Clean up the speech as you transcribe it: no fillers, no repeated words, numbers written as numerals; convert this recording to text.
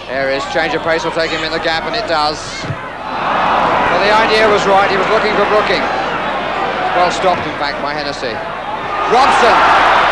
There is, change of pace will take him in the gap, and it does. Well, the idea was right, he was looking for brooking. Well stopped, in fact, by Hennessy. Robson!